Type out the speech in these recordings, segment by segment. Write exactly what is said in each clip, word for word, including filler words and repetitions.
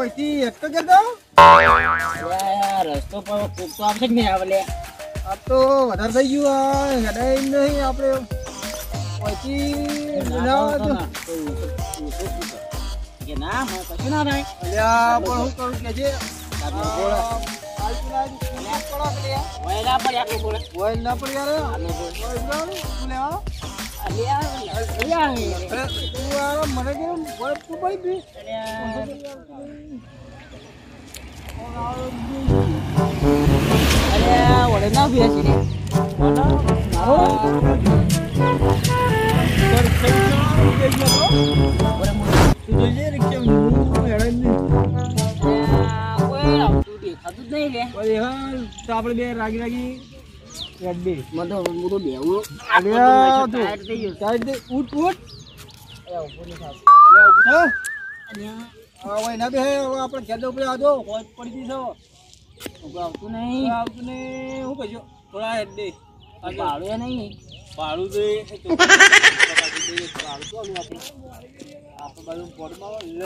ઓયથી એક જ દો યાર રસ્તો પર કોક તો આવશે જ નહીં આવે લે આ તો વધારે થઈ ગયું આ હેડાઈ નહીં આપણે ઓયથી ના તો કે ના મને કશું ના થાય અલ્યા પણ હું કરું કે જે આપણે બોલ વયલા પર આખો બોલ ઓય ના પડ યાર આને બોલ ઓય ના તું લે આ અલ્યા અલ્યા અરે તું આ મને કે ઓય તું ભાઈ બી અલ્યા ઓલે ના બેસી ને મારો તું જોજે રિક્ષા હું હેડાઈ નહીં કોઈ આવતું દેખાતું જ નહીં લે ઓય હા તો આપણે બે રાગી રાગી રેડી મને તો હું તો બેવું અલ્યા તું ટાયર થઈ ગયો સાઈડ દે ઉઠ ઉઠ અલ્યા ઉભો નહીં થાતો અલ્યા ઉઠ અલ્યા હા ઓય ના બે આપણે ખેડો ઉપર આજો હોજ પડી ગઈ છો ઉભો આવતું નહીં આવતું ને હું કહેજો થોડા હેડ દે આ ભાડું નહીં ભાડું દે તો ભાડું તો આલું આપણે આપણે બાજુ બોર્ડમાં લે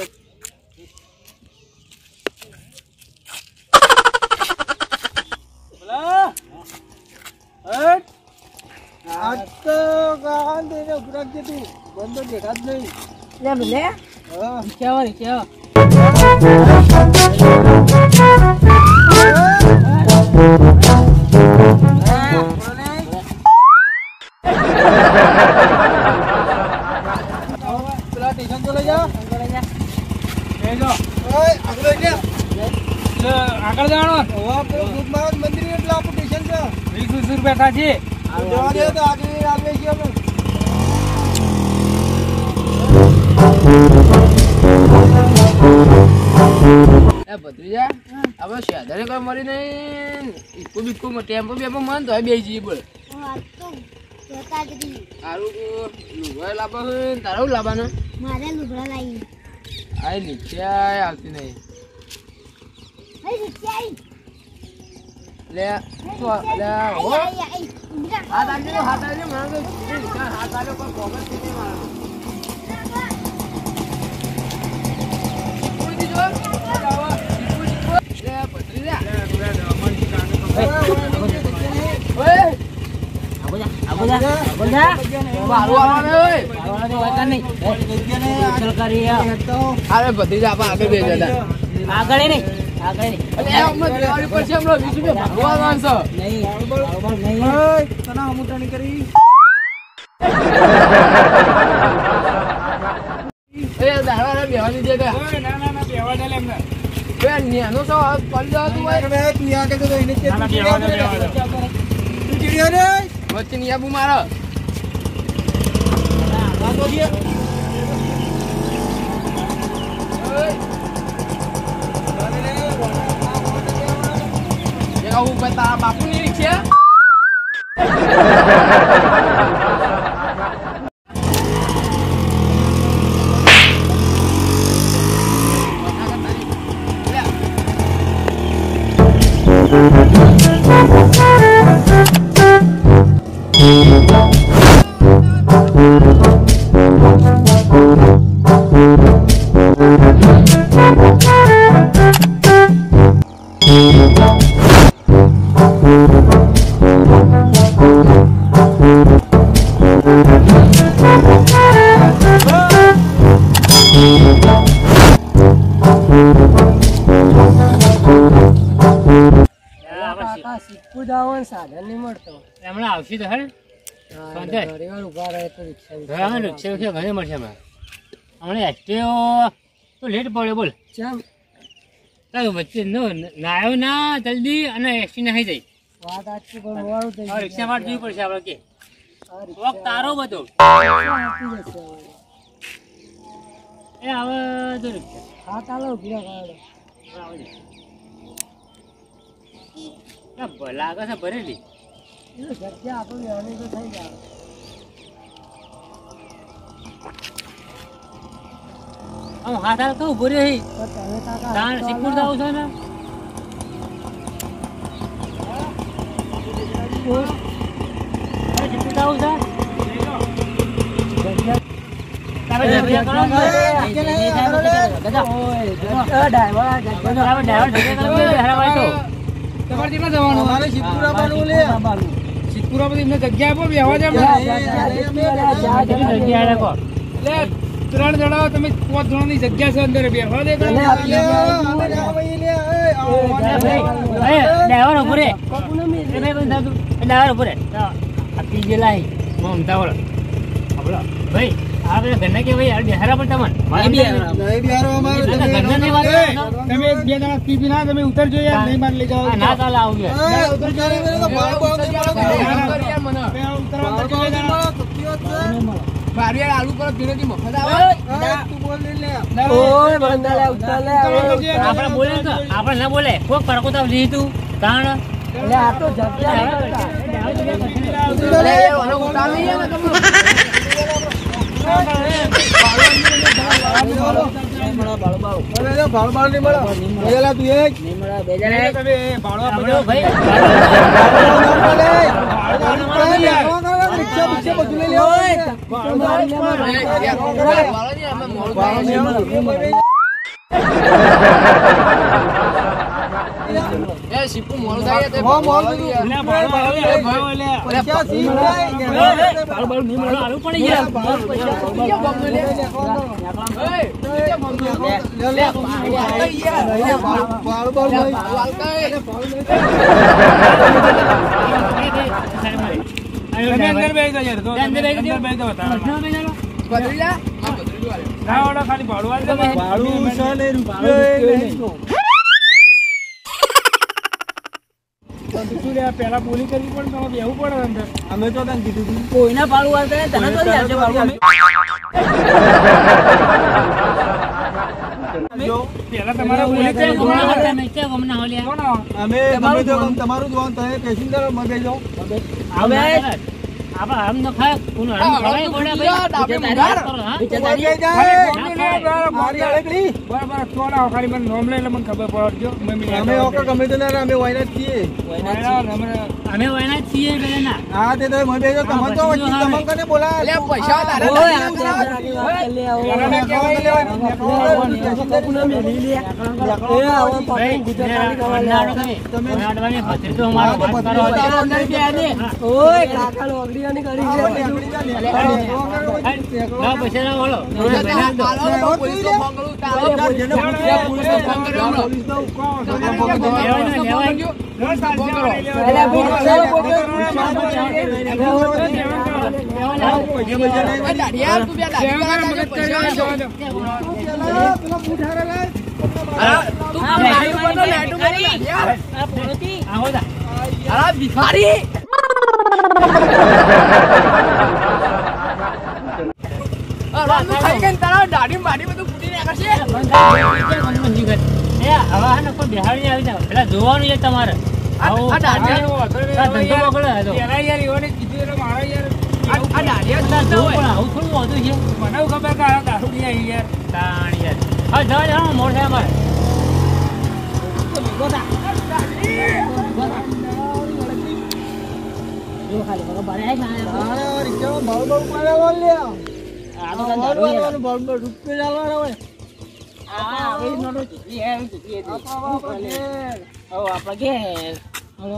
બોલા હટ આજ તો ગાન દે ને ગુરાક દે તું બંધો દેખાત નહીં લે લે હા કેવા કેવા પેલા સ્ટેશન તો લઈ જા લઈ જા આગળ લઈ જા આગળ જવાનો હવા પેલું દૂધ મહારાજ મંદિર એટલે આપણું સ્ટેશન છે વીસ વીસ રૂપિયા થાશે જવા દે તો આગળ આગળ છીએ અમે એ ભત્રીજા હવે શેધાને કોઈ મળી નહીં ઇકો બીકો ટેમ્પો બેમ્પો મન તો બે જઈએ બોલ તારું લુગડા લાવવા હોય તારું લાવવાના મારે લુગડા લાવી આ નીચે આવતી નહીં લે લે હો હાથ આવજો હાથ આવજો મને તો હાથ આવ્યો પણ કોમર થઈ મારા અરે ભત્રીજા આપણે આગળ બે જતા આગળ નહીં આગળ નહીં પછી હમણાં વીસ રૂપિયા ભગવાન છે નહીં બરોબર નહીં તને અમુટાણી કરી એ દાડા બેવાની જગ્યા ના ના ના બેવા દે એમને બે નેનો તો પડી જતું હોય બે તું યા કે તો એને કે ના, ના, બેવા દે, બેવા દે. તું ચીડિયો રે વચ્ચે નિયાબુ મારો આ તો દે એ કહું ભાઈ તારા બાપુની રિક્ષા સાધન નહીં મળતો હમણાં આવશે તો હે સંજય ઘણીવાર ઉભા રહે તો રિક્ષા હા રિક્ષા રિક્ષા ઘણી મળશે હમણાં હમણાં એક્ટિવ તો લેટ પડ્યો બોલ ચમ તારું વચ્ચે નો નાયો ના જલ્દી અને એક્સિડન્ટ થઈ જાય વાત આટલી પણ મોડું થઈ હવે રિક્ષા માટે જોવી પડશે આપણે કે વખત તારો બધો એ હવે તો રિક્ષા હા ચાલો ઉભી રહો લાગે છે ભરેલી જગ્યા આપણું લેવાની તો થઈ જાય આમ હાથ હાથ કહું ભરે હી પણ તમે કાકા તાણ સિક્કુર દાવ છે ને સિક્કુર દાવ છે તમે જગ્યા કરો ને. એ સાહેબ દાદા ડ્રાઈવર ડ્રાઈવર જગ્યા કરો બેહરાવાય તો તમારે કેટલા જવાનું? અમારે સિદ્ધપુરા બાનું લે. સિદ્ધપુરા બધી એમને જગ્યા આપો બેહવા જાવ. જગ્યા રાખો લે ત્રણ જણા તમે પાંચ જણાની જગ્યા છે અંદર બેહવા દે. ડ્રાઈવર ઉભો રે ડ્રાઈવર ઉભો રે આ પીજે લાઈ મમતા બોલો બોલો ભાઈ આ બધા ઘરના કે ભાઈ બેહારા પણ તમને નહીં બિહારો અમારે તમે ઘરના નહીં વાત તમે બે જણા પી પી ના તમે ઉતરજો યાર નહીં માર લઈ જાવ. ના ચાલે આવું એ, ઉતર જાને મેરે તો ભાડું ભાવ નહીં મળે. મારી યાર આલુ પર પીનેથી મફત આવે. એ, તું બોલ લે લે. આપણે બોલે તો આપણે ના બોલે કોક પરકો તો લીધું તાણ અરે જો ભાડું ભાડું નહીં મળે. બોલેલા તું એક. તમે ભાડો આપો. ભાઈ રિક્ષા બિક્ષા બધું લઈ લેવાનું. એ શીપુ મોડું થાય તે હા, મોડું યાર. થયું. ભાડું પૈસા સી મળે. નહીં મળે આલું પડે યાર બીજા બોમ્બ લે. એ બીજા બોમ્બ લે. લે, લે. યાર ભાડું ભાડું નહીં. તમે અંદર બેસી જાઓ યાર. તો અંદર બેસી જાઓ. અંદર બેસી જાઓ તારા. બદલી જા. હા બદલી જા. ના ઓડો ખાલી ભાડું આલ દે. ભાડું છે ને રૂપિયો નહીં. શું રે પેલા બોલી કરવી પણ તમે બેહવું પડે અંદર. અમે તો તને કીધું હતું. કોઈના પાડું આવતા તને તો આવશે પાડું જો, પેલા તમારે બોલી કરવી ગમના પડે. હતા મેં ક્યાં ગમના હોલ્યા કોણ? અમે તમે જો તમારું જોવાનું તમે પેસેન્જર માં બેસી જાઓ. હવે આપણે આમ ન ખાય કોણ આમ ખવાય પડે ભાઈ ડાબે કરો હા ઉભા થઈ જાય. મારી અડકડી. બરાબર કોણ આવો ખાલી મને નામ લઈને મને ખબર પડજો. અમે ઓકે ગમે તે ના અમે વાયના જ છીએ. અમે વયના જ છીએ પેલા હા તે તો મને બેજો તમને તો વચ્ચે તમને કને બોલા. લે પૈસા તારે પૈસા ના બોલો પોલીસ નો ફોન કરું તારો પોલીસ નો ફોન કર્યો ભિખારી દાઢી માડી બધું ફૂટી નાખશે. બિહારી આવી જાવ પેલા જોવાનું છે તમારે આવું આ દાઢી ધંધો પકડે હતો પેલા યાર એઓને કીધું એટલે મારા યાર આ દાઢિયા બધા જ જોવું હોય. પણ આવું થોડું વધુ છે મને એવું ખબર કે આ દારૂ નહીં આવી યાર. તાણ યાર હા જવા જવાનું મોડ થાય અમારે હા રિક્ષામાં ભાડું ભાડું પાડવા લે. આ તો ભાડું દારૂ યાર. વાળવાનું ભાડું ભાડું રૂપિયા ચાલવાના હોય. આ આવી નોટો ચૂકી આવી ચૂકી હતી. આપણા બાપા ઘેર. હવે આપણે ઘેર હલો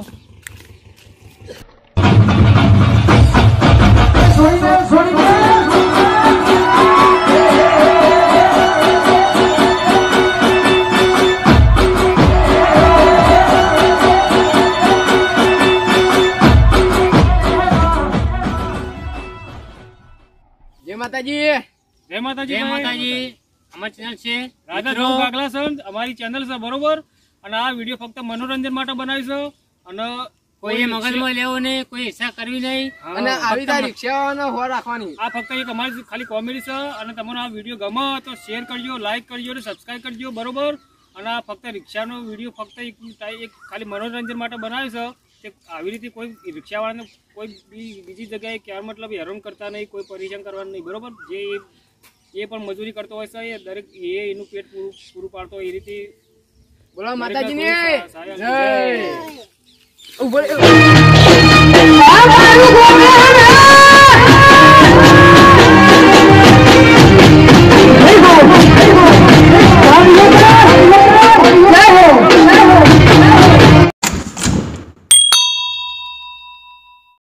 જય માતાજી. જય માતાજી. જય માતાજી અમારી ચેનલ છે રાધા મિત્રો. ધોમ કાગલા સંત અમારી ચેનલ છે બરોબર અને આ વિડીયો ફક્ત મનોરંજન માટે બનાવી છે અને કોઈએ મગજમાં લેવું નહીં કોઈ હિસ્સા કરવી નહીં અને આવી રીતે રિક્ષાઓનો હોર રાખવાની. આ ફક્ત એક અમારી ખાલી કોમેડી છે અને તમને આ વિડીયો ગમે તો શેર કરજો લાઈક કરજો અને સબસ્ક્રાઇબ કરજો બરોબર અને આ ફક્ત રિક્ષાનો વિડીયો ફક્ત એક એક ખાલી મનોરંજન માટે બનાવ્યો છે કે આવી રીતે કોઈ રિક્ષાવાળાને કોઈ બી બીજી જગ્યાએ ક્યાં મતલબ હેરાન કરતા નહીં કોઈ પરેશાન કરવાનું નહીં બરોબર જે એ પણ મજૂરી કરતો હોય છે એ દરેક એ એનું પેટ પૂરું પૂરું પાડતો હોય એ રીતે બોલો માતાજી ને સારા જય. ઉભો રહે.